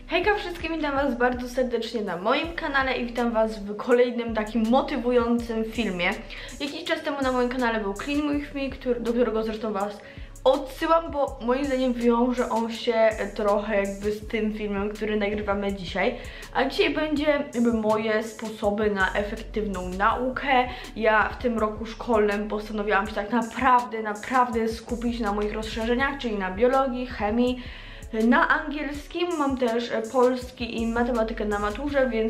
Hejka wszystkim, witam was bardzo serdecznie na moim kanale i witam was w kolejnym takim motywującym filmie. Jakiś czas temu na moim kanale był Clean With Me, do którego zresztą was odsyłam, bo moim zdaniem wiąże on się trochę jakby z tym filmem, który nagrywamy dzisiaj. A dzisiaj będzie jakby moje sposoby na efektywną naukę. Ja w tym roku szkolnym postanowiłam się tak naprawdę skupić na moich rozszerzeniach, czyli na biologii, chemii. Na angielskim mam też polski i matematykę na maturze, więc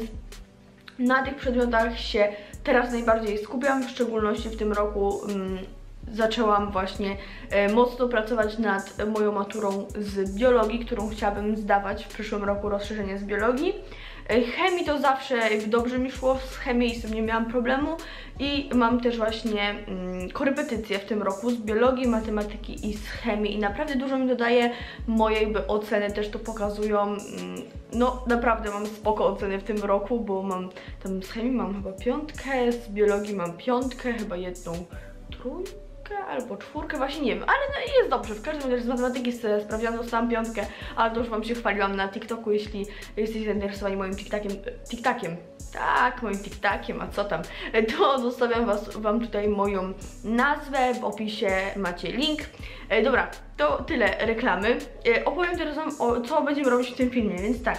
na tych przedmiotach się teraz najbardziej skupiam, w szczególności w tym roku zaczęłam właśnie mocno pracować nad moją maturą z biologii, którą chciałabym zdawać w przyszłym roku, rozszerzenie z biologii. Chemii to zawsze dobrze mi szło, z chemii i z tym nie miałam problemu i mam też właśnie korepetycje w tym roku z biologii, matematyki i z chemii i naprawdę dużo mi dodaje, moje jakby oceny też to pokazują. No naprawdę mam spoko oceny w tym roku, bo mam tam z chemii mam chyba 5, z biologii mam 5, chyba jedną 3 albo 4, właśnie nie wiem, ale no jest dobrze. W każdym razie z matematyki sprawdziłam, dostałam 5, ale to już wam się chwaliłam na TikToku, jeśli jesteście zainteresowani moim TikTokiem, tak, moim TikTokiem, a co tam, to zostawiam wam tutaj moją nazwę, w opisie macie link. Dobra, to tyle reklamy. Opowiem teraz wam co będziemy robić w tym filmie, więc tak,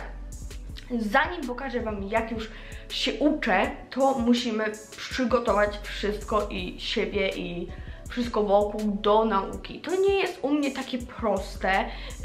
zanim pokażę wam jak już się uczę, to musimy przygotować wszystko i siebie i wszystko wokół do nauki. To nie jest u mnie takie proste.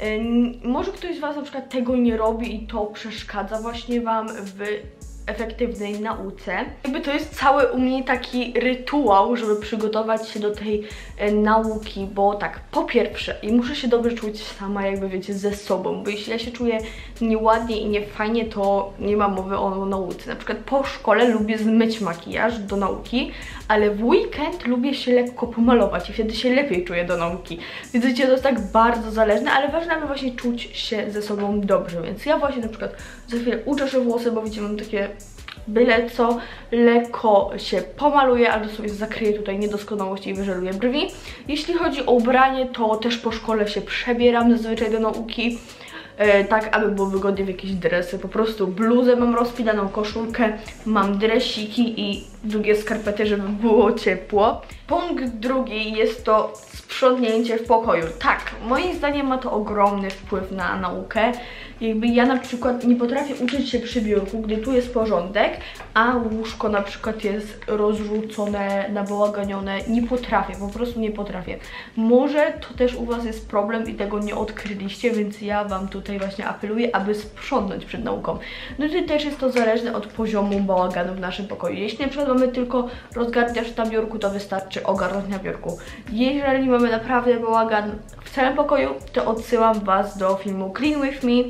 Może ktoś z was na przykład tego nie robi i to przeszkadza właśnie wam w efektywnej nauce. Jakby to jest cały u mnie taki rytuał, żeby przygotować się do tej nauki, bo tak, po pierwsze, i muszę się dobrze czuć sama, jakby wiecie, ze sobą, bo jeśli ja się czuję nieładnie i niefajnie, to nie ma mowy o nauce. Na przykład po szkole lubię zmyć makijaż do nauki, ale w weekend lubię się lekko pomalować i wtedy się lepiej czuję do nauki. Więc wiecie, to jest tak bardzo zależne, ale ważne, aby właśnie czuć się ze sobą dobrze, więc ja właśnie na przykład za chwilę uczeszę włosy, bo wiecie, mam takie byle co, lekko się pomaluję, albo sobie zakryję tutaj niedoskonałości i wyżeluję brwi. Jeśli chodzi o ubranie, to też po szkole się przebieram zazwyczaj do nauki, tak aby było wygodnie w jakieś dresy. Po prostu bluzę mam rozpinaną, koszulkę, mam dresiki i długie skarpety, żeby było ciepło. Punkt drugi jest to sprzątnięcie w pokoju. Tak, moim zdaniem ma to ogromny wpływ na naukę. Jakby ja na przykład nie potrafię uczyć się przy biurku, gdy tu jest porządek, a łóżko na przykład jest rozrzucone, nabałaganione. Nie potrafię, po prostu nie potrafię. Może to też u was jest problem i tego nie odkryliście, więc ja wam tutaj właśnie apeluję, aby sprzątnąć przed nauką. No i też jest to zależne od poziomu bałaganu w naszym pokoju. Jeśli na przykład mamy tylko rozgarniacz na biurku, to wystarczy ogarnąć na biurku. Jeżeli mamy naprawdę bałagan w całym pokoju, to odsyłam was do filmu Clean With Me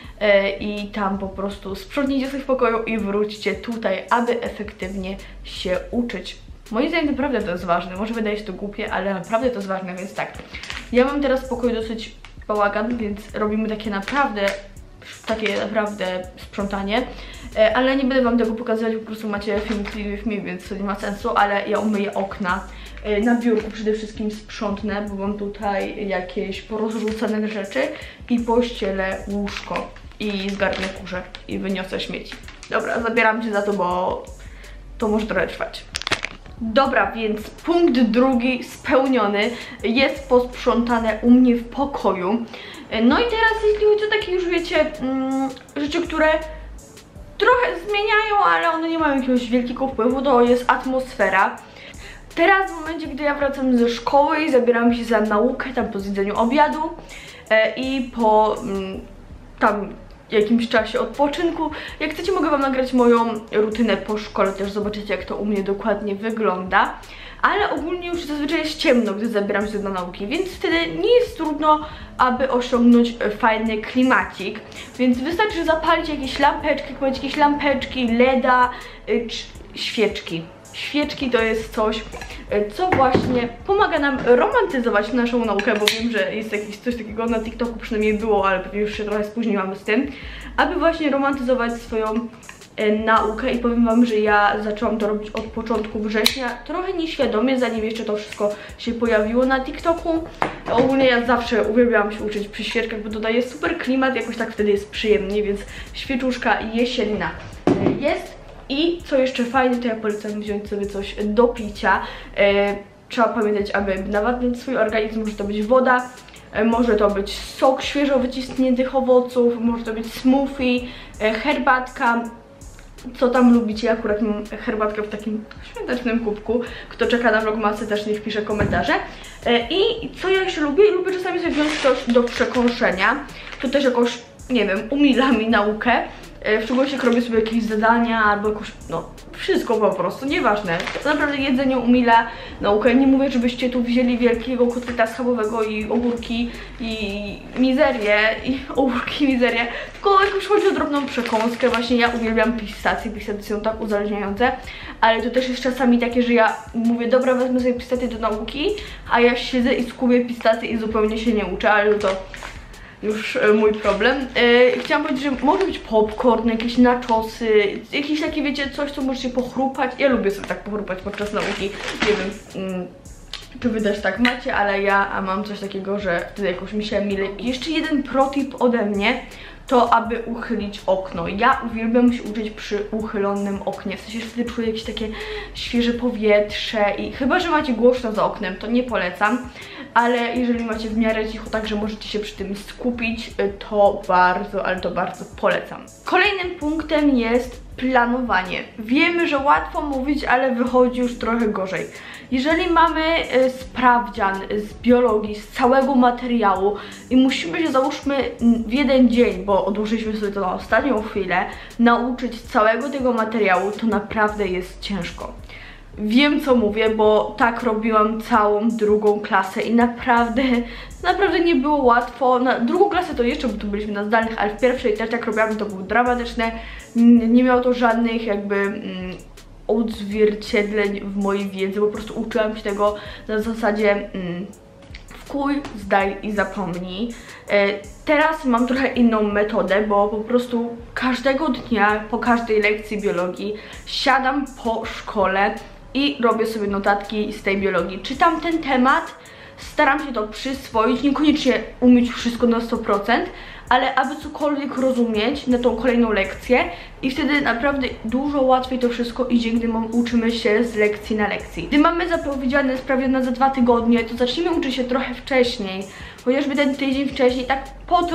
i tam po prostu sprzątnijcie sobie w pokoju i wróćcie tutaj, aby efektywnie się uczyć. Moim zdaniem naprawdę to jest ważne, może wydaje się to głupie, ale naprawdę to jest ważne, więc tak. Ja mam teraz w pokoju dosyć bałagan, więc robimy takie naprawdę sprzątanie, ale nie będę wam tego pokazywać, po prostu macie film Clean With Me, więc to nie ma sensu, ale ja umyję okna. Na biurku przede wszystkim sprzątnę, bo mam tutaj jakieś porozrzucane rzeczy i pościelę łóżko i zgarnę kurze i wyniosę śmieci. Dobra, zabieram się za to, bo to może trochę trwać. Dobra, więc punkt drugi spełniony, jest posprzątane u mnie w pokoju. No i teraz jeśli chodzi o takie już wiecie, rzeczy, które trochę zmieniają, ale one nie mają jakiegoś wielkiego wpływu, to jest atmosfera. Teraz w momencie, gdy ja wracam ze szkoły i zabieram się za naukę, tam po zjedzeniu obiadu i po tam jakimś czasie odpoczynku, jak chcecie, mogę wam nagrać moją rutynę po szkole, też zobaczycie jak to u mnie dokładnie wygląda. Ale ogólnie już zazwyczaj jest ciemno, gdy zabieram się do nauki, więc wtedy nie jest trudno, aby osiągnąć fajny klimacik. Więc wystarczy zapalić jakieś lampeczki, jak macie jakieś lampeczki, LEDa czy świeczki. Świeczki to jest coś, co właśnie pomaga nam romantyzować naszą naukę, bo wiem, że jest jakieś coś takiego na TikToku, przynajmniej było, ale pewnie już się trochę spóźniłam z tym, aby właśnie romantyzować swoją naukę i powiem wam, że ja zaczęłam to robić od początku września, trochę nieświadomie, zanim jeszcze to wszystko się pojawiło na TikToku. Ogólnie ja zawsze uwielbiałam się uczyć przy świeczkach, bo dodaje super klimat, jakoś tak wtedy jest przyjemnie, więc świeczuszka jesienna jest. I co jeszcze fajne, to ja polecam wziąć sobie coś do picia. Trzeba pamiętać, aby nawadniać swój organizm, może to być woda, może to być sok świeżo wyciśniętych owoców, może to być smoothie, herbatka. Co tam lubicie? Ja akurat mam herbatkę w takim świątecznym kubku. Kto czeka na vlogmasy, też niech pisze komentarze. I co ja jeszcze lubię? Lubię czasami sobie wziąć coś do przekąszenia. To też jakoś, nie wiem, umila mi naukę. W szczególności jak robię sobie jakieś zadania albo jakoś, no wszystko po prostu, nieważne. To naprawdę jedzenie umila naukę. Nie mówię, żebyście tu wzięli wielkiego kotleta schabowego i ogórki i mizerię, tylko jakoś chodzi o drobną przekąskę. Właśnie ja uwielbiam pistacje są tak uzależniające, ale to też jest czasami takie, że ja mówię, dobra, wezmę sobie pistacje do nauki, a ja siedzę i skubię pistacje i zupełnie się nie uczę, ale to już mój problem. Chciałam powiedzieć, że może być popcorn, jakieś nachosy, jakieś takie, wiecie, coś, co możecie pochrupać. Ja lubię sobie tak pochrupać podczas nauki. Nie wiem, czy wy też tak macie, ale ja mam coś takiego, że wtedy jakoś mi się mile. Jeszcze jeden protip ode mnie, to aby uchylić okno. Ja uwielbiam się uczyć przy uchylonym oknie. W sensie wtedy czuję jakieś takie świeże powietrze i chyba, że macie głośno za oknem, to nie polecam. Ale jeżeli macie w miarę cicho, tak że możecie się przy tym skupić, to bardzo, ale to bardzo polecam. Kolejnym punktem jest planowanie. Wiemy, że łatwo mówić, ale wychodzi już trochę gorzej. Jeżeli mamy sprawdzian z biologii, z całego materiału i musimy się, załóżmy, w jeden dzień, bo odłożyliśmy sobie to na ostatnią chwilę, nauczyć całego tego materiału, to naprawdę jest ciężko. Wiem, co mówię, bo tak robiłam całą drugą klasę i naprawdę nie było łatwo. Na drugą klasę to jeszcze, bo tu byliśmy na zdalnych, ale w pierwszej też jak robiłam, to było dramatyczne. Nie miało to żadnych jakby odzwierciedleń w mojej wiedzy, po prostu uczyłam się tego na zasadzie wkuj, zdaj i zapomnij. Teraz mam trochę inną metodę, bo po prostu każdego dnia, po każdej lekcji biologii siadam po szkole i robię sobie notatki z tej biologii. Czytam ten temat, staram się to przyswoić, niekoniecznie umieć wszystko na 100%, ale aby cokolwiek rozumieć na tą kolejną lekcję i wtedy naprawdę dużo łatwiej to wszystko idzie, gdy uczymy się z lekcji na lekcji. Gdy mamy zapowiedziane sprawdzian za 2 tygodnie, to zacznijmy uczyć się trochę wcześniej, chociażby ten tydzień wcześniej, tak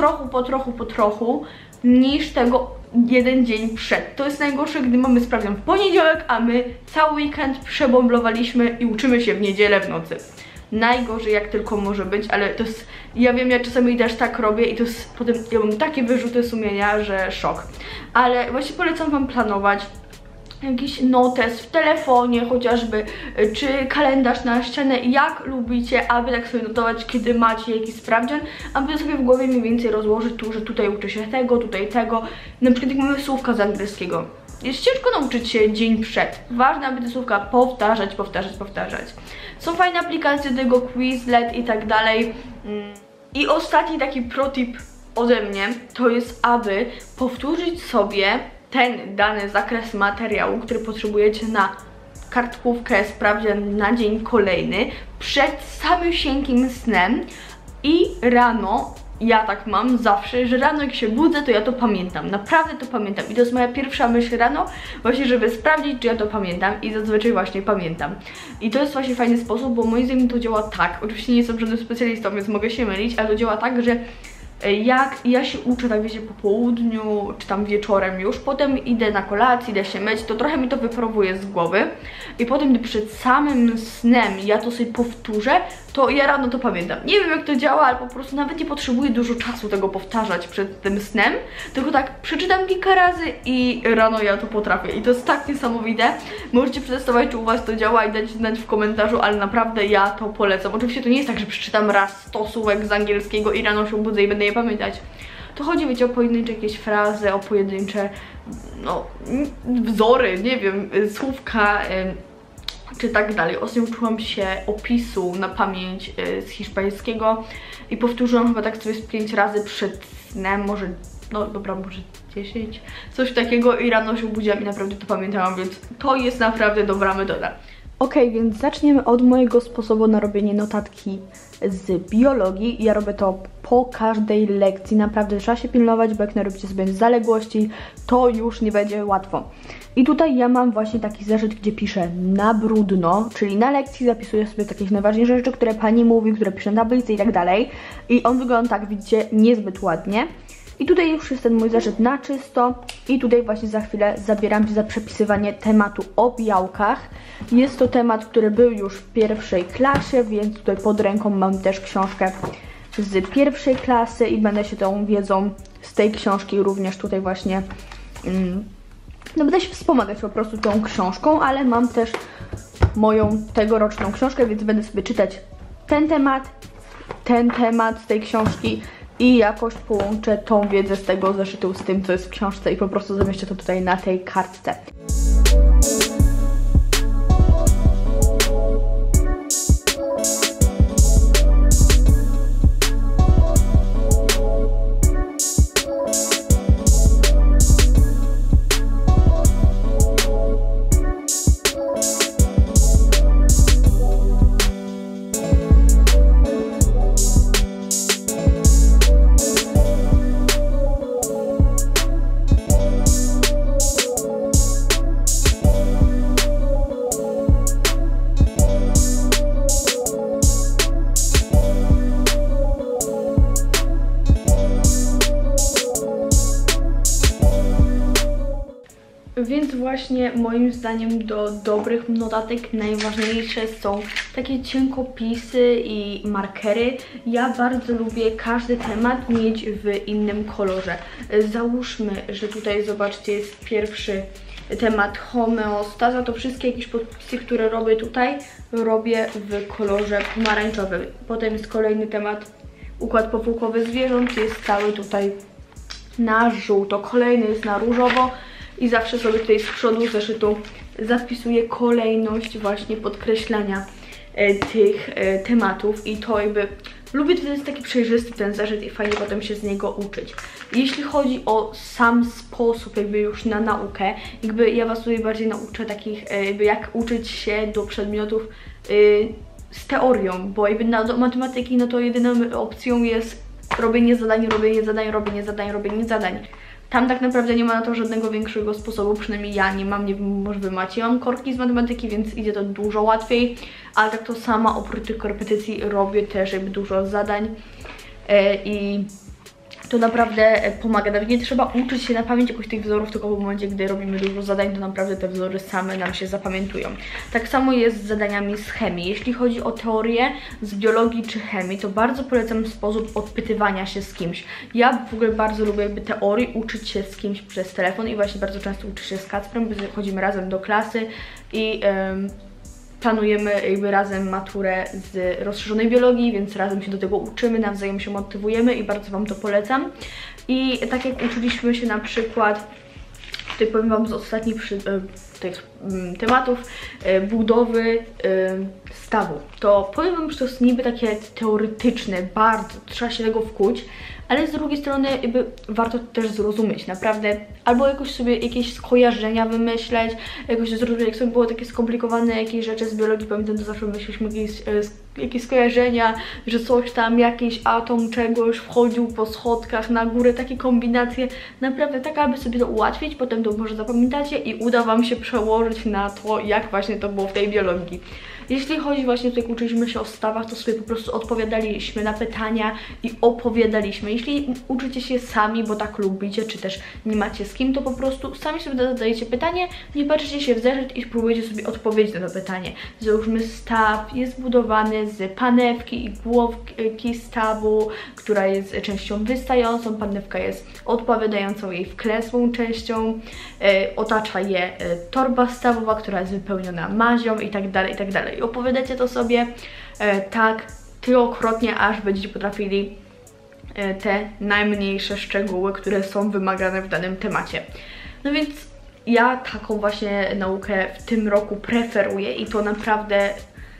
po trochu, niż tego jeden dzień przed. To jest najgorsze, gdy mamy sprawdzian w poniedziałek, a my cały weekend przebomblowaliśmy i uczymy się w niedzielę w nocy. Najgorzej jak tylko może być, ale to jest, ja wiem, ja czasami też tak robię i to jest potem, ja mam takie wyrzuty sumienia, że szok. Ale właśnie polecam wam planować jakiś notes w telefonie chociażby, czy kalendarz na ścianę, jak lubicie, aby tak sobie notować, kiedy macie jakiś sprawdzian, aby sobie w głowie mniej więcej rozłożyć tu, że tutaj uczę się tego, tutaj tego. Na przykład jak mamy słówka z angielskiego. Jest ciężko nauczyć się dzień przed. Ważne, aby te słówka powtarzać. Są fajne aplikacje do tego, Quizlet i tak dalej. I ostatni taki protip ode mnie, to jest, aby powtórzyć sobie ten dany zakres materiału, który potrzebujecie na kartkówkę, sprawdzian na dzień kolejny, przed samym snem i rano. Ja tak mam zawsze, że rano jak się budzę, to ja to pamiętam, naprawdę to pamiętam i to jest moja pierwsza myśl rano, właśnie żeby sprawdzić, czy ja to pamiętam i zazwyczaj właśnie pamiętam. I to jest właśnie fajny sposób, bo moim zdaniem to działa tak, oczywiście nie jestem żadnym specjalistą, więc mogę się mylić, ale to działa tak, że jak ja się uczę, tak wiecie, po południu, czy tam wieczorem już, potem idę na kolację, idę się myć, to trochę mi to wyparowuje z głowy i potem, gdy przed samym snem ja to sobie powtórzę, to ja rano to pamiętam. Nie wiem, jak to działa, ale po prostu nawet nie potrzebuję dużo czasu tego powtarzać przed tym snem, tylko tak przeczytam kilka razy i rano ja to potrafię i to jest tak niesamowite. Możecie przetestować, czy u was to działa i dać znać w komentarzu, ale naprawdę ja to polecam. Oczywiście to nie jest tak, że przeczytam raz 100 słówek z angielskiego i rano się budzę i będę je pamiętać. To chodzi, wiecie, o pojedyncze jakieś frazy, o pojedyncze, no, wzory, nie wiem, słówka, czy tak dalej. Ostatnio uczyłam się opisu na pamięć z hiszpańskiego i powtórzyłam chyba tak sobie z 5 razy przed snem, może no dobra, może 10, coś takiego i rano się obudziłam i naprawdę to pamiętałam, więc to jest naprawdę dobra metoda. Okej, więc zaczniemy od mojego sposobu na robienie notatki z biologii. Ja robię to po każdej lekcji, naprawdę trzeba się pilnować, bo jak narobicie sobie zaległości, to już nie będzie łatwo. I tutaj ja mam właśnie taki zeszyt, gdzie piszę na brudno, czyli na lekcji zapisuję sobie takie najważniejsze rzeczy, które pani mówi, które piszę na tablicy i tak dalej. I on wygląda tak, widzicie, niezbyt ładnie. I tutaj już jest ten mój zeszyt na czysto i tutaj właśnie za chwilę zabieram się za przepisywanie tematu o białkach. Jest to temat, który był już w pierwszej klasie, więc tutaj pod ręką mam też książkę z pierwszej klasy i będę się tą wiedzą z tej książki również tutaj właśnie, no będę się wspomagać po prostu tą książką, ale mam też moją tegoroczną książkę, więc będę sobie czytać ten temat z tej książki i jakoś połączę tą wiedzę z tego zeszytu z tym, co jest w książce i po prostu zamieszczę to tutaj na tej kartce. Więc właśnie moim zdaniem do dobrych notatek najważniejsze są takie cienkopisy i markery. Ja bardzo lubię każdy temat mieć w innym kolorze. Załóżmy, że tutaj zobaczcie jest pierwszy temat homeostaza, to wszystkie jakieś podpisy, które robię tutaj, robię w kolorze pomarańczowym. Potem jest kolejny temat układ powłokowy zwierząt, jest cały tutaj na żółto, kolejny jest na różowo. I zawsze sobie tutaj z przodu zeszytu zapisuję kolejność właśnie podkreślania tych tematów i to jakby lubię, to jest taki przejrzysty ten zeszyt i fajnie potem się z niego uczyć. Jeśli chodzi o sam sposób jakby już na naukę, jakby ja was tutaj bardziej nauczę takich jakby jak uczyć się do przedmiotów z teorią, bo jakby do matematyki no to jedyną opcją jest robienie zadań, robienie zadań, robienie zadań, robienie zadań. Tam tak naprawdę nie ma na to żadnego większego sposobu, przynajmniej ja nie mam, nie wiem, może wy macie. Ja mam korki z matematyki, więc idzie to dużo łatwiej, ale tak to sama oprócz tych korepetycji robię też jakby dużo zadań i to naprawdę pomaga. Nawet nie trzeba uczyć się na pamięć jakoś tych wzorów, tylko w momencie, gdy robimy dużo zadań, to naprawdę te wzory same nam się zapamiętują. Tak samo jest z zadaniami z chemii. Jeśli chodzi o teorię z biologii czy chemii, to bardzo polecam sposób odpytywania się z kimś. Ja w ogóle bardzo lubię jakby teorii uczyć się z kimś przez telefon i właśnie bardzo często uczę się z Kacprem, bo chodzimy razem do klasy i planujemy jakby razem maturę z rozszerzonej biologii, więc razem się do tego uczymy, nawzajem się motywujemy i bardzo wam to polecam. I tak jak uczyliśmy się na przykład, tutaj powiem wam z ostatnich tych tematów, budowy stawu, to powiem wam, że to jest niby takie teoretyczne, bardzo, trzeba się tego wkuć, ale z drugiej strony jakby warto też zrozumieć, naprawdę, albo jakoś sobie jakieś skojarzenia wymyśleć, jakoś zrozumieć, jak sobie było takie skomplikowane jakieś rzeczy z biologii, pamiętam, to zawsze myśleliśmy jakieś skojarzenia, że coś tam, jakiś atom czegoś wchodził po schodkach na górę, takie kombinacje, naprawdę tak, aby sobie to ułatwić, potem to może zapamiętacie i uda wam się przełożyć na to, jak właśnie to było w tej biologii. Jeśli chodzi właśnie, tutaj jak uczyliśmy się o stawach, to sobie po prostu odpowiadaliśmy na pytania i opowiadaliśmy. Jeśli uczycie się sami, bo tak lubicie, czy też nie macie z kim, to po prostu sami sobie zadajecie pytanie, nie patrzycie się w zeszyt i spróbujecie sobie odpowiedzieć na to pytanie. Załóżmy, staw jest zbudowany z panewki i głowki stawu, która jest częścią wystającą, panewka jest odpowiadającą jej wklęsłą częścią, otacza je torba stawowa, która jest wypełniona mazią i tak dalej, i tak dalej. I opowiadacie to sobie tak tylokrotnie, aż będziecie potrafili te najmniejsze szczegóły, które są wymagane w danym temacie. No więc ja taką właśnie naukę w tym roku preferuję i to naprawdę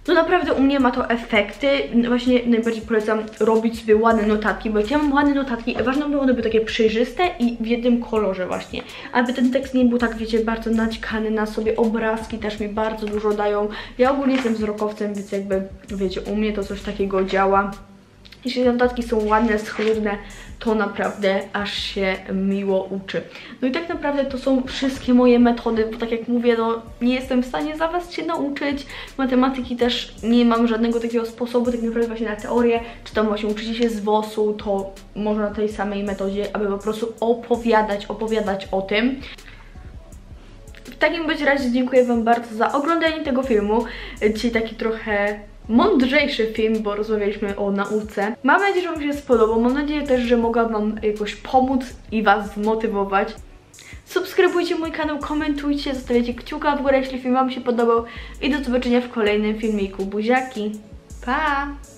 No naprawdę u mnie ma to efekty, właśnie najbardziej polecam robić sobie ładne notatki, bo jak ja mam ładne notatki, ważne by one były takie przejrzyste i w jednym kolorze właśnie, aby ten tekst nie był tak, wiecie, bardzo naćkany na sobie, obrazki też mi bardzo dużo dają. Ja ogólnie jestem wzrokowcem, więc jakby, wiecie, u mnie to coś takiego działa. Jeśli notatki są ładne, schludne, to naprawdę aż się miło uczy. No i tak naprawdę to są wszystkie moje metody, bo tak jak mówię, no nie jestem w stanie za was się nauczyć. Matematyki też nie mam żadnego takiego sposobu, tak naprawdę właśnie na teorię, czy tam właśnie uczycie się z WOS-u, to można na tej samej metodzie, aby po prostu opowiadać o tym. W takim bądź razie dziękuję wam bardzo za oglądanie tego filmu. Dzisiaj taki trochę mądrzejszy film, bo rozmawialiśmy o nauce. Mam nadzieję, że wam się spodobał. Mam nadzieję też, że mogłam wam jakoś pomóc i was zmotywować. Subskrybujcie mój kanał, komentujcie, zostawiajcie kciuka w górę, jeśli film wam się podobał. I do zobaczenia w kolejnym filmiku. Buziaki! Pa!